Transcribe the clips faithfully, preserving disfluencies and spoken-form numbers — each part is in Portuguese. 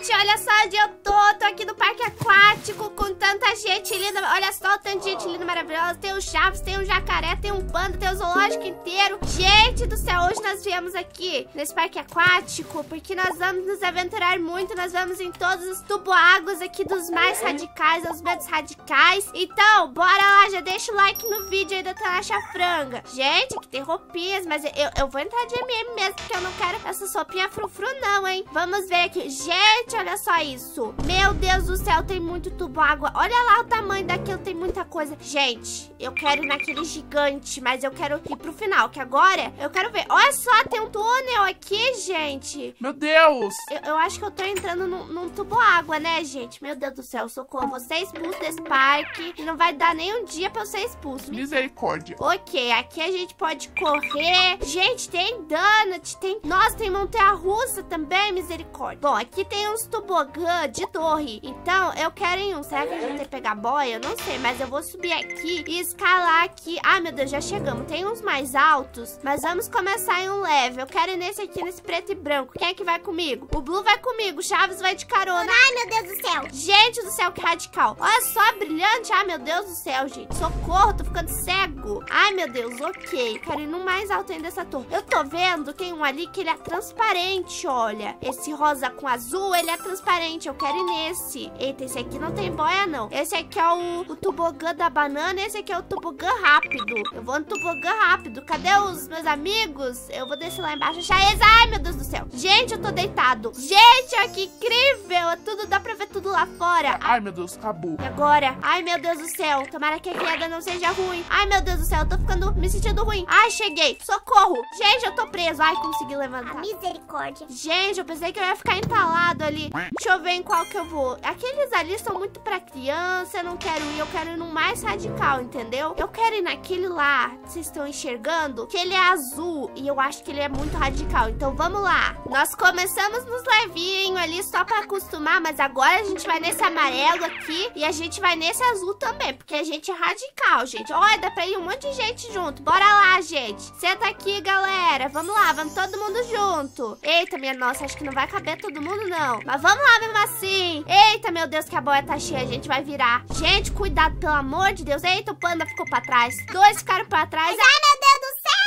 Gente, olha só onde eu tô. Tô aqui no parque aquático com tanta gente linda. Olha só o tanto de gente linda, maravilhosa. Tem o Chaves, tem um jacaré, tem um panda, tem o zoológico inteiro. Gente do céu, hoje nós viemos aqui nesse parque aquático porque nós vamos nos aventurar muito. Nós vamos em todos os tubo-águas aqui dos mais radicais, os medos radicais. Então, bora lá, já deixa o like no vídeo aí da Tanacha Franga. Gente, aqui tem roupinhas, mas eu, eu vou entrar de M M mesmo, porque eu não quero essa roupinha frufru não, hein? Vamos ver aqui. Gente, olha só isso. Meu Deus do céu, tem muito tubo-água. Olha lá o tamanho daquilo, tem muita coisa. Gente, eu quero ir naquele gigante, mas eu quero ir pro final, que agora eu quero ver. Olha só, tem um túnel aqui, gente. Meu Deus! Eu, eu acho que eu tô entrando num, num tubo-água, né, gente? Meu Deus do céu, socorro. Vou ser expulso desse parque e não vai dar nem um dia pra eu ser expulso. Misericórdia. Ok, aqui a gente pode correr. Gente, tem donut, tem... Nossa, tem montanha-russa também, misericórdia. Bom, aqui tem uns tobogã de torre. Então, eu quero em um. Será que a gente tem que pegar boia? Eu não sei, mas eu vou subir aqui e escalar aqui. Ah, meu Deus, já chegamos. Tem uns mais altos, mas vamos começar em um leve. Eu quero ir nesse aqui, nesse preto e branco. Quem é que vai comigo? O Blue vai comigo, o Chaves vai de carona. Ai, meu Deus do céu. Gente do céu, que radical. Olha só, brilhante. Ai, meu Deus do céu, gente. Socorro, tô ficando cego. Ai, meu Deus, ok. Quero ir no mais alto ainda dessa torre. Eu tô vendo, tem um ali que ele é transparente, olha. Esse rosa com azul, ele é transparente. Eu quero ir nesse. Eita, esse aqui não tem boia, não. Esse aqui é o, o tobogã da banana. Esse aqui é o tobogã rápido. Eu vou no tobogã rápido. Cadê os meus amigos? Eu vou descer lá embaixo, achar eles. Ai, meu Deus do céu. Gente, eu tô deitado. Gente, olha que incrível. Tudo, dá pra ver tudo lá fora. Ai, meu Deus, acabou. E agora? Ai, meu Deus do céu. Tomara que a queda não seja ruim. Ai, meu Deus do céu. Eu tô ficando, me sentindo ruim. Ai, cheguei. Socorro. Gente, eu tô preso. Ai, consegui levantar. A misericórdia. Gente, eu pensei que eu ia ficar entalado ali. Deixa eu ver em qual que eu vou. Aqueles ali são muito pra criança. Eu não quero ir. Eu quero ir no mais radical, entendeu? Eu quero ir naquele lá. Vocês estão enxergando? Que ele é azul. E eu acho que ele é muito radical. Então, vamos lá. Nós começamos nos levinhos ali só pra acostumar. Mas agora a gente vai nesse amarelo aqui. E a gente vai nesse azul também. Porque a gente é radical, gente. Olha, dá pra ir um monte de gente junto. Bora lá, gente. Senta aqui, galera. Vamos lá, vamos todo mundo junto. Eita, minha nossa, acho que não vai caber todo mundo, não. Mas vamos lá mesmo assim. Eita, meu Deus, que a boia tá cheia. A gente vai virar. Gente, cuidado, pelo amor de Deus. Eita, o panda ficou pra trás. Dois ficaram pra trás. Ai, meu Deus do céu!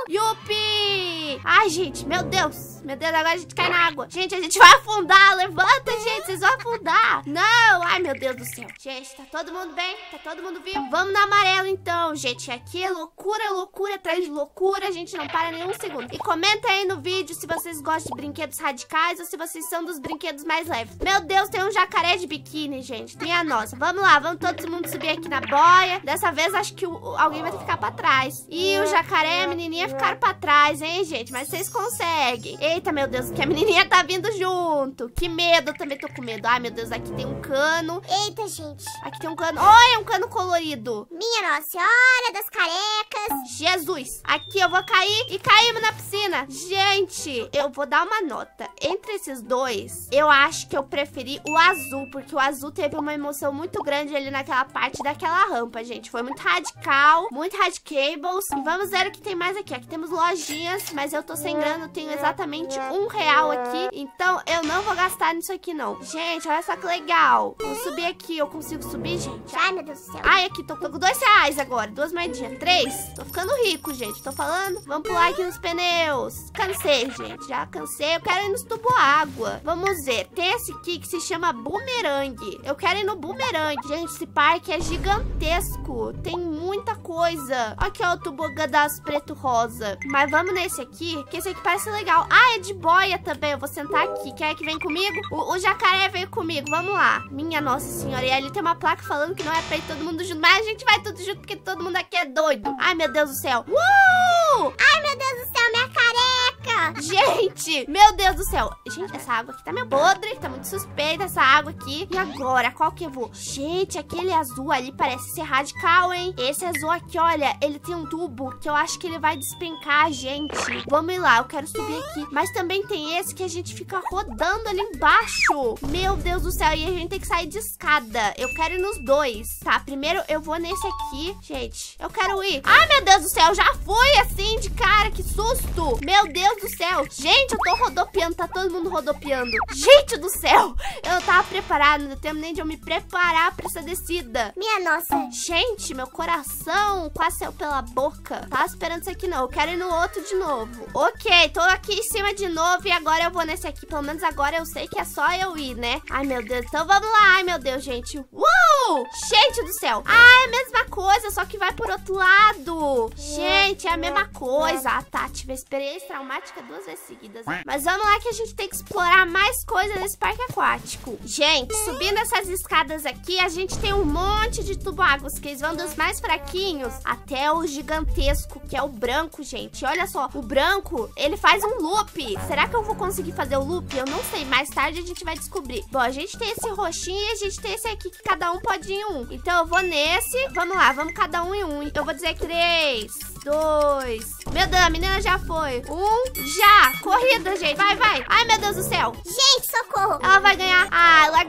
Yupi! Ai, gente, meu Deus. Meu Deus, agora a gente cai na água. Gente, a gente vai afundar. Levanta, gente, vocês vão afundar. Não, ai, meu Deus do céu. Gente, tá todo mundo bem? Tá todo mundo vivo? Vamos no amarelo, então, gente. Aqui é loucura, loucura atrás de loucura. A gente não para nem um segundo. E comenta aí no vídeo se vocês gostam de brinquedos radicais ou se vocês são dos brinquedos mais leves. Meu Deus, tem um jacaré de biquíni, gente. Minha nossa. Vamos lá, vamos todo mundo subir aqui na boia. Dessa vez, acho que o, alguém vai ficar pra trás. E o jacaré e a menininha ficaram pra trás, hein, gente? Mas vocês conseguem. Eita, meu Deus, que a menininha tá vindo junto. Que medo, eu também tô com medo. Ai, meu Deus, aqui tem um cano. Eita, gente. Aqui tem um cano. Olha, um cano colorido. Minha Nossa Senhora das Carecas. Jesus. Aqui eu vou cair e caímos na piscina. Gente, eu vou dar uma nota. Entre esses dois, eu acho que eu preferi o azul, porque o azul teve uma emoção muito grande ali naquela parte daquela rampa, gente. Foi muito radical, muito radicables. E vamos ver o que tem mais aqui. Aqui temos lojinhas, mas eu tô sem grana, eu tenho exatamente um real aqui, então eu não vou gastar nisso aqui, não. Gente, olha só que legal. Vou subir aqui, eu consigo subir, gente? Ai, meu Deus do céu. Ai, aqui, tô, tô com dois reais agora, duas moedinhas, três. Tô ficando rico, gente, tô falando. Vamos pular aqui nos pneus. Cansei, gente, já cansei. Eu quero ir nos tubo-água. Vamos ver, tem esse aqui que se chama bumerangue. Eu quero ir no bumerangue. Gente, esse parque é gigantesco. Tem muita coisa. Aqui, ó, o tobogã das preto-rosa. Mas vamos nesse aqui, que esse aqui parece legal. Ah, é de boia também. Eu vou sentar aqui. Quer que vem comigo? O, o jacaré veio comigo. Vamos lá. Minha nossa senhora. E ali tem uma placa falando que não é pra ir todo mundo junto. Mas a gente vai tudo junto porque todo mundo aqui é doido. Ai, meu Deus do céu. Uh! Ai, meu Deus do céu, minha careca. Gente, meu Deus do céu. Gente, essa água aqui tá meio podre. Tá muito suspeita essa água aqui. E agora, qual que eu vou? Gente, aquele azul ali parece ser radical, hein? Esse azul aqui, olha, ele tem um tubo que eu acho que ele vai despencar a gente. Vamos ir lá, eu quero subir aqui. Mas também tem esse que a gente fica rodando ali embaixo. Meu Deus do céu, e a gente tem que sair de escada. Eu quero ir nos dois. Tá, primeiro eu vou nesse aqui. Gente, eu quero ir. Ai, meu Deus do céu, já fui assim de cara, que susto. Meu Deus do céu. Gente, eu tô rodopiando, tá todo mundo rodopiando. Gente do céu, eu não tava preparado, não deu tempo nem de eu me preparar pra essa descida. Minha nossa. Gente, meu coração quase saiu pela boca. Tava esperando isso aqui não, eu quero ir no outro de novo. Ok, tô aqui em cima de novo e agora eu vou nesse aqui. Pelo menos agora eu sei que é só eu ir, né? Ai, meu Deus, então vamos lá. Ai, meu Deus, gente. Uou! Gente do céu. Ah, é a mesma coisa, só que vai por outro lado. Gente, é a mesma coisa. Ah, tá, tive experiência traumática duas vezes seguidas. Mas vamos lá que a gente tem que explorar mais coisas nesse parque aquático. Gente, subindo essas escadas aqui, a gente tem um monte de tubo-águas, que eles vão dos mais fraquinhos até o gigantesco, que é o branco, gente. Olha só, o branco, ele faz um loop. Será que eu vou conseguir fazer o loop? Eu não sei, mais tarde a gente vai descobrir. Bom, a gente tem esse roxinho e a gente tem esse aqui que cada um pode ir em um. Então eu vou nesse. Vamos lá, vamos cada um em um. Eu vou dizer três, dois. Meu Deus, a menina já foi. Um, já. Corrida, gente. Vai, vai. Ai, meu Deus do céu. Gente, socorro. Ela vai ganhar. Ah, ela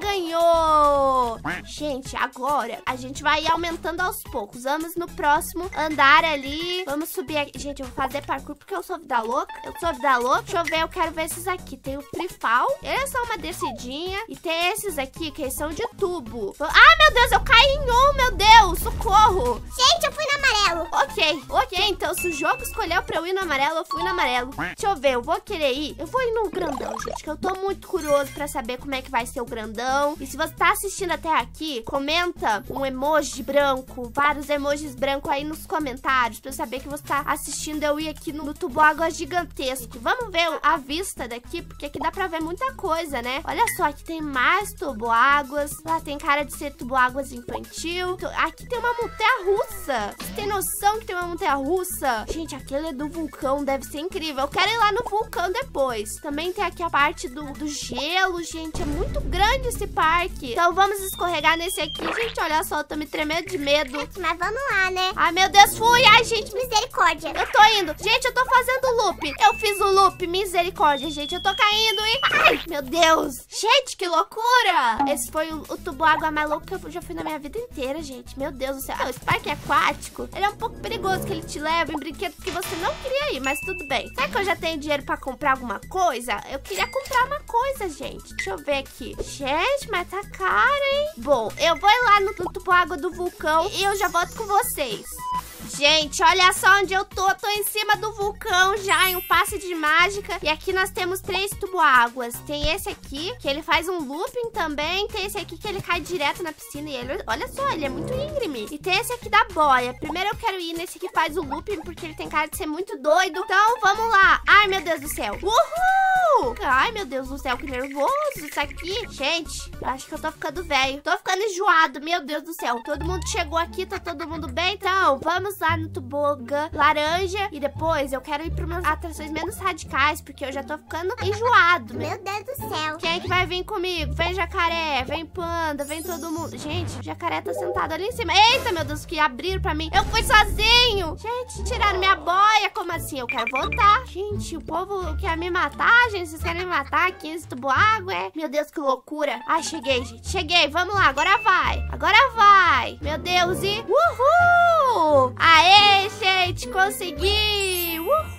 ganhou. Gente, agora a gente vai ir aumentando aos poucos. Vamos no próximo andar ali. Vamos subir aqui. Gente, eu vou fazer parkour porque eu sou vida louca. Eu sou vida louca. Deixa eu ver, eu quero ver esses aqui. Tem o free fall. Eles são uma descidinha. E tem esses aqui que eles são de tubo. Ai, meu Deus, eu caí em um, meu Deus. Socorro. Gente, eu fui no amarelo. Ok, ok. Então, se o jogo escolheu pra eu ir no amarelo, eu fui no amarelo. Deixa eu ver, eu vou querer ir. Eu vou ir no grandão, gente, que eu tô muito curioso pra saber como é que vai ser o grandão. E se você tá assistindo até aqui, comenta um emoji branco, vários emojis brancos aí nos comentários, pra eu saber que você tá assistindo eu ir aqui no, no tubo-água gigantesco. Vamos ver a vista daqui, porque aqui dá pra ver muita coisa, né? Olha só, aqui tem mais tubo-águas. Lá tem cara de ser tubo-águas infantil. Aqui tem uma montanha-russa. Você tem noção que tem uma montanha-russa? Gente, aquele é do vulcão, deve ser incrível. Eu quero ir lá no vulcão depois. Também tem aqui a parte do, do gelo, gente. É muito grande esse parque. Então vamos escorregar nesse aqui. Gente, olha só, eu tô me tremendo de medo. Mas vamos lá, né? Ai, meu Deus, fui. Ai, gente, misericórdia. Eu tô indo. Gente, eu tô fazendo o loop. Eu fiz o loop, misericórdia, gente. Eu tô caindo, hein? Ai, meu Deus. Gente, que loucura. Esse foi o, o tubo-água mais louco que eu já fui na minha vida inteira, gente. Meu Deus do céu. Ah, esse parque aquático, ele é um pouco perigoso, que ele te leva em brinquedos que você não queria ir, mas tudo bem. Será que eu já tenho dinheiro pra comprar alguma coisa? Eu queria comprar uma coisa, gente. Deixa eu ver aqui. Gente, mas tá caro, hein? Bom, eu vou ir lá no, no tubo-água do vulcão e eu já volto com vocês. Gente, olha só onde eu tô. Tô em cima do vulcão já, em um passe de mágica. E aqui nós temos três tubo-águas. Tem esse aqui, que ele faz um looping também. Tem esse aqui que ele cai direto na piscina. E ele, olha só, ele é muito íngreme. E tem esse aqui da boia. Primeiro eu quero ir nesse que faz o looping, porque ele tem cara de ser muito doido. Então, vamos lá. Ai, meu Deus do céu. Uhul! Ai, meu Deus do céu, que nervoso isso aqui. Gente, eu acho que eu tô ficando velho. Tô ficando enjoado, meu Deus do céu. Todo mundo chegou aqui, tá todo mundo bem? Então, vamos lá no tobogã laranja. E depois eu quero ir para umas atrações menos radicais, porque eu já tô ficando enjoado. Meu Deus do céu. Quem é que vai vir comigo? Vem jacaré, vem panda, vem todo mundo. Gente, o jacaré tá sentado ali em cima. Eita, meu Deus, que abriram pra mim. Eu fui sozinho. Gente, tiraram minha boia. Como assim? Eu quero voltar. Gente, o povo quer me matar, gente. Vocês querem me matar aqui nesse tubo-água, é? Meu Deus, que loucura. Ai, cheguei, gente. Cheguei. Vamos lá. Agora vai. Agora vai. Meu Deus, e... Uhul! Aê, gente, consegui!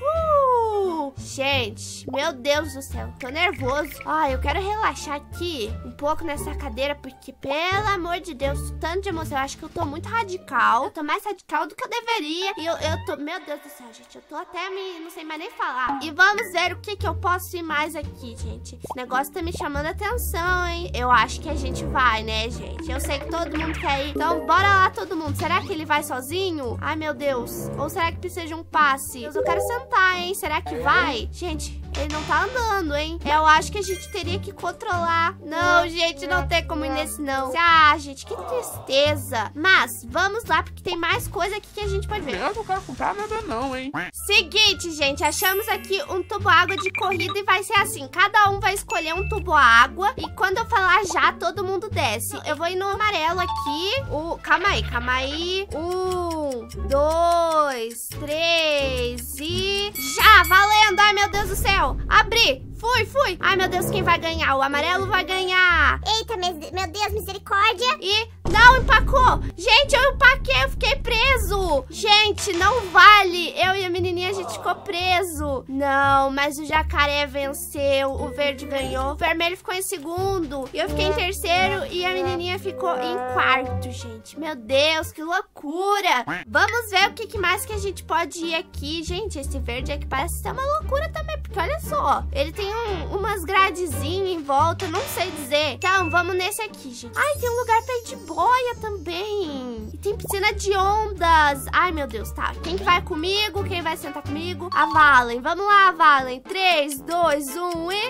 Uhul! Gente, meu Deus do céu, tô nervoso. Ai, eu quero relaxar aqui um pouco nessa cadeira, porque, pelo amor de Deus, tanto de emoção. Eu acho que eu tô muito radical. Eu tô mais radical do que eu deveria. E eu, eu tô... Meu Deus do céu, gente, eu tô até me... Não sei mais nem falar. E vamos ver o que que eu posso ir mais aqui, gente. Esse negócio tá me chamando a atenção, hein? Eu acho que a gente vai, né, gente? Eu sei que todo mundo quer ir. Então, bora lá, todo mundo. Será que ele vai sozinho? Ai, meu Deus. Ou será que precisa de um passe? Eu quero sentar, hein? Será que vai? Gente, ele não tá andando, hein? Eu acho que a gente teria que controlar. Não, gente, não tem como ir nesse, não. Ah, gente, que tristeza. Mas, vamos lá, porque tem mais coisa aqui que a gente pode ver. Eu não quero comprar nada não, hein? Seguinte, gente, achamos aqui um tubo-água de corrida e vai ser assim. Cada um vai escolher um tubo-água e quando eu falar já, todo mundo desce. Eu vou ir no amarelo aqui. O... Calma aí, calma aí. Um, dois, três e... Já, valendo! Ai, meu Deus do céu! Abri! Fui, fui! Ai, meu Deus, quem vai ganhar? O amarelo vai ganhar! Eita, meu Deus, misericórdia! E Não, empacou. Gente, eu empaquei, eu fiquei preso. Gente, não vale. Eu e a menininha, a gente ficou preso. Não, mas o jacaré venceu. O verde ganhou. O vermelho ficou em segundo. E eu fiquei em terceiro. E a menininha ficou em quarto, gente. Meu Deus, que loucura. Vamos ver o que, que mais que a gente pode ir aqui. Gente, esse verde aqui parece ser uma loucura também. Porque olha só, ele tem um, umas gradezinhas em volta. Não sei dizer. Então, vamos nesse aqui, gente. Ai, tem um lugar pra ir de boia também. E tem piscina de ondas. Ai, meu Deus, tá. Quem que vai comigo? Quem vai sentar comigo? A Valen. Vamos lá, Valen. três, dois, um e...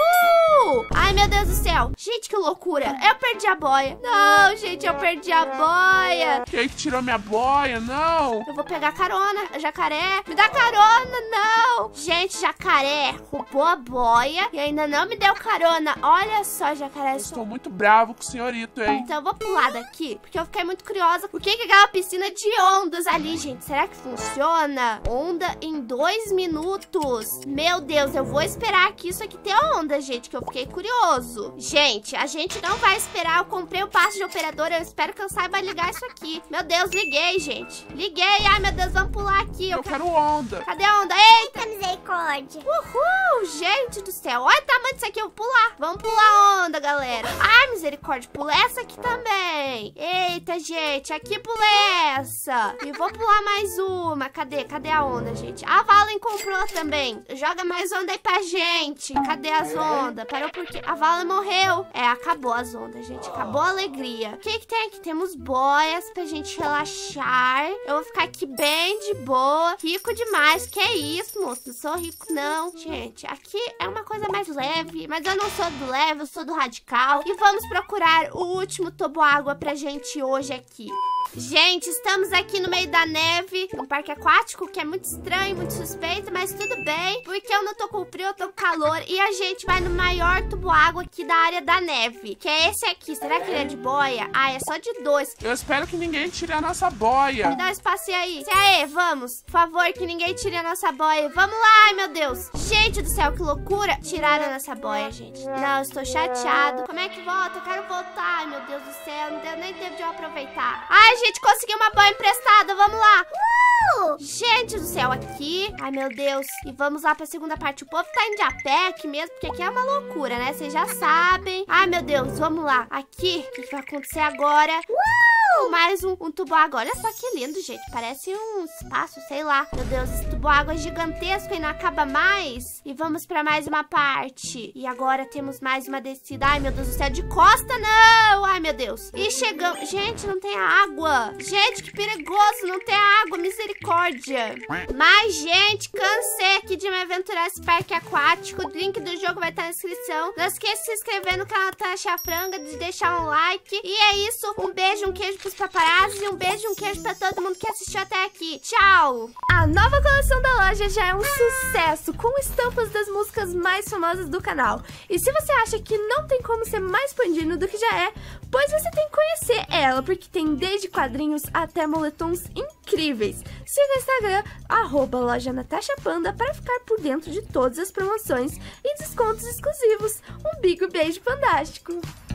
Uhul! Ai, meu Deus do céu. Gente, que loucura. Eu perdi a boia. Não, gente, eu perdi a boia. Quem que tirou minha boia? Não. Eu vou pegar carona. Jacaré, me dá carona, não. Gente, jacaré roubou a boia e ainda não me deu carona. Olha só, jacaré. Estou muito bravo com o senhorito, hein? Então eu vou pular daqui, porque eu fiquei muito curiosa. O que que é aquela piscina de ondas ali, gente? Será que funciona? Onda em dois minutos. Meu Deus, eu vou esperar aqui isso aqui ter onda, gente, que eu fiquei curioso. Gente, a gente não vai esperar. Eu comprei o passe de operadora. Eu espero que eu saiba ligar isso aqui. Meu Deus, liguei, gente. Liguei. Ai, meu Deus, vamos pular aqui. Eu, eu quero onda. Cadê a onda? Eita! Misericórdia. Uhul, gente do céu. Olha o tamanho disso aqui, eu vou pular. Vamos pular a onda, galera. Ai, misericórdia, pula essa aqui também. Eita, gente, aqui pulei essa. E vou pular mais uma. Cadê? Cadê a onda, gente? A Valen comprou também. Joga mais onda aí pra gente. Cadê as ondas? Parou porque a Valen morreu. É, acabou as ondas, gente. Acabou a alegria. O que que tem aqui? Temos boias pra gente relaxar. Eu vou ficar aqui bem de boa. Rico demais. Que isso, moço? Não sou rico, não. Gente, aqui é uma coisa mais leve. Mas eu não sou do leve, eu sou do radical. E vamos procurar o último toboágua pra gente hoje aqui. Gente, estamos aqui no meio da neve, num parque aquático, que é muito estranho, muito suspeito, mas tudo bem, porque eu não tô com frio, eu tô com calor, e a gente vai no maior tubo-água aqui da área da neve, que é esse aqui. Será que ele é de boia? Ah, é só de dois. Eu espero que ninguém tire a nossa boia. Me dá um espacinho aí. Se aí, vamos. Por favor, que ninguém tire a nossa boia. Vamos lá, ai meu Deus. Gente do céu, que loucura. Tiraram a nossa boia, gente. Não, estou chateado. Como é que volta? Eu quero voltar, ai meu Deus do céu. Não deu nem tempo de eu aproveitar. Ai, gente, consegui uma boia emprestada. Vamos lá. Uh! Gente do céu, aqui. Ai, meu Deus. E vamos lá pra segunda parte. O povo tá indo a pé aqui mesmo, porque aqui é uma loucura, né? Vocês já sabem. Ai, meu Deus, vamos lá. Aqui, o que, que vai acontecer agora? Uh! Mais um, um tubo-água. Olha só que lindo, gente. Parece um espaço, sei lá. Meu Deus, esse tubo-água é gigantesco e não acaba mais. E vamos pra mais uma parte. E agora temos mais uma descida. Ai, meu Deus do céu, de costa, não! Ai, meu Deus. E chegamos... Gente, não tem água. Gente, que perigoso, não tem água. Misericórdia. Mas, gente, cansei aqui de me aventurar nesse parque aquático. O link do jogo vai estar na descrição. Não esqueça de se inscrever no canal Tasha Franga, de deixar um like. E é isso. Um beijo, um queijo pros paparazzi. E um beijo, um queijo pra todo mundo que assistiu até aqui. Tchau! A nova coleção da loja já é um sucesso, com estampas das músicas mais famosas do canal. E se você acha que não tem como ser mais pandino do que já é, pois você tem que conhecer ela, porque tem desde quadrinhos até moletons incríveis. Siga o Instagram, arroba loja Natasha Panda, para ficar por dentro de todas as promoções e descontos exclusivos. Um big beijo fantástico!